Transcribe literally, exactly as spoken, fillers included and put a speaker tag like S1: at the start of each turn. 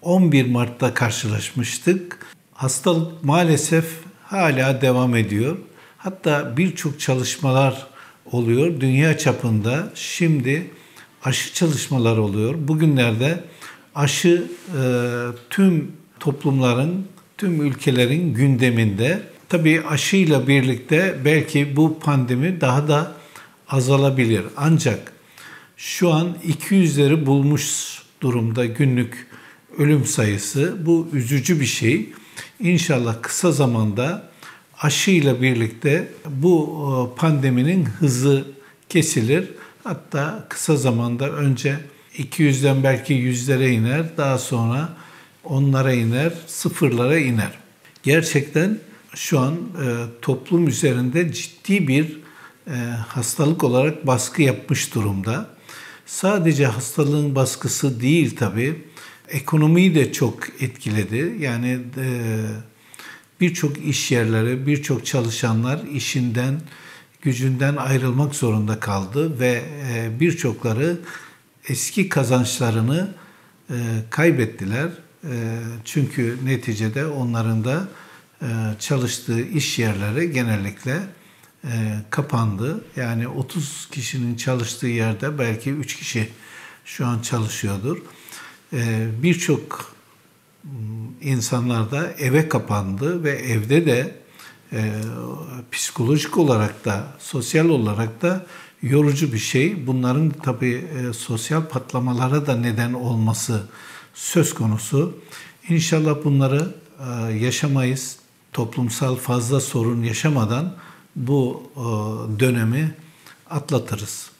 S1: on bir Mart'ta karşılaşmıştık. Hastalık maalesef hala devam ediyor. Hatta birçok çalışmalar oluyor dünya çapında. Şimdi aşı çalışmaları oluyor. Bugünlerde aşı e, tüm toplumların, tüm ülkelerin gündeminde. Tabii aşıyla birlikte belki bu pandemi daha da azalabilir. Ancak şu an iki yüzleri bulmuş durumda günlük ölüm sayısı. Bu üzücü bir şey. İnşallah kısa zamanda aşıyla birlikte bu pandeminin hızı kesilir. Hatta kısa zamanda önce iki yüzden belki yüzlere iner, daha sonra onlara iner, sıfırlara iner. Gerçekten şu an e, toplum üzerinde ciddi bir e, hastalık olarak baskı yapmış durumda. Sadece hastalığın baskısı değil tabii, ekonomiyi de çok etkiledi. Yani e, birçok iş yerleri, birçok çalışanlar işinden, gücünden ayrılmak zorunda kaldı ve e, birçokları eski kazançlarını e, kaybettiler. E, çünkü neticede onların da e, çalıştığı iş yerleri genellikle e, kapandı. Yani otuz kişinin çalıştığı yerde belki üç kişi şu an çalışıyordur. E, Birçok insanlar da eve kapandı ve evde de e, psikolojik olarak da, sosyal olarak da yorucu bir şey. Bunların tabii e, sosyal patlamalara da neden olması söz konusu. İnşallah bunları e, yaşamayız. Toplumsal fazla sorun yaşamadan bu e, dönemi atlatırız.